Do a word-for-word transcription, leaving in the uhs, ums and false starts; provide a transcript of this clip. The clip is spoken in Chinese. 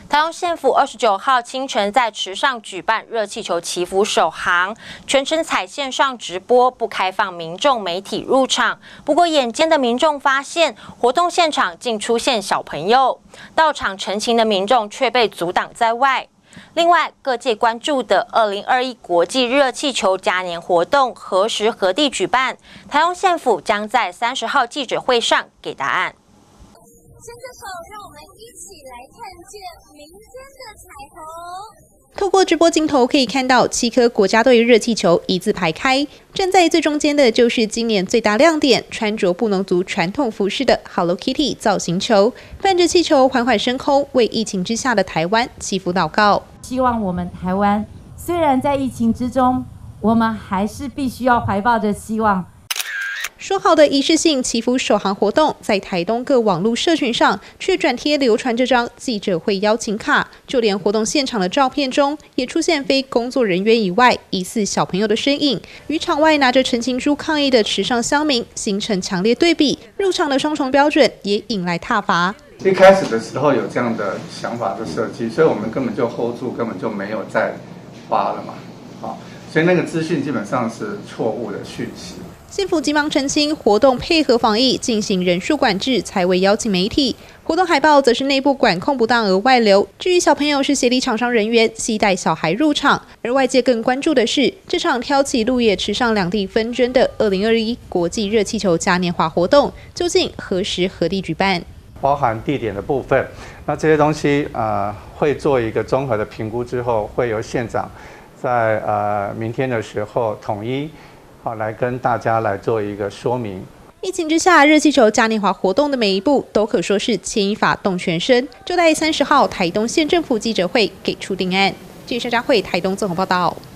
台东县府二十九号清晨在池上举办热气球祈福首航，全程采线上直播，不开放民众媒体入场。不过，眼尖的民众发现，活动现场竟出现小朋友，到场陈情的民众却被阻挡在外。另外，各界关注的二零二一国际热气球嘉年活动何时何地举办？台东县府将在三十号记者会上给答案。 牵着手，让我们一起来看见民间的彩虹。 透过直播镜头可以看到七颗国家队热气球一字排开，站在最中间的就是今年最大亮点，穿着布农族传统服饰的 Hello Kitty 造型球，伴着气球缓缓升空，为疫情之下的台湾祈福祷告。 希望我们台湾虽然在疫情之中，我们还是必须要怀抱着希望。 说好的仪式性祈福首航活动，在台东各网络社群上却转贴流传这张记者会邀请卡，就连活动现场的照片中也出现非工作人员以外疑似小朋友的身影，与场外拿着陈情书抗议的池上乡民形成强烈对比，入场的双重标准也引来挞伐。 一开始的时候有这样的想法的设计，所以我们根本就 hold 住，根本就没有再发了嘛，好，所以那个资讯基本上是错误的讯息。 县府急忙澄清，活动配合防疫进行人数管制，才未邀请媒体。活动海报则是内部管控不当而外流。至于小朋友是协力厂商人员携带小孩入场，而外界更关注的是这场挑起鹿野池上两地纷争的二零二一国际热气球嘉年华活动，究竟何时何地举办？ 包含地点的部分，那这些东西呃会做一个综合的评估之后，会由县长在呃明天的时候统一。好，来跟大家来做一个说明。 疫情之下，热气球嘉年华活动的每一步都可说是牵一发动全身。就在三十号，台东县政府记者会给出定案。记者张慧台东综合报道。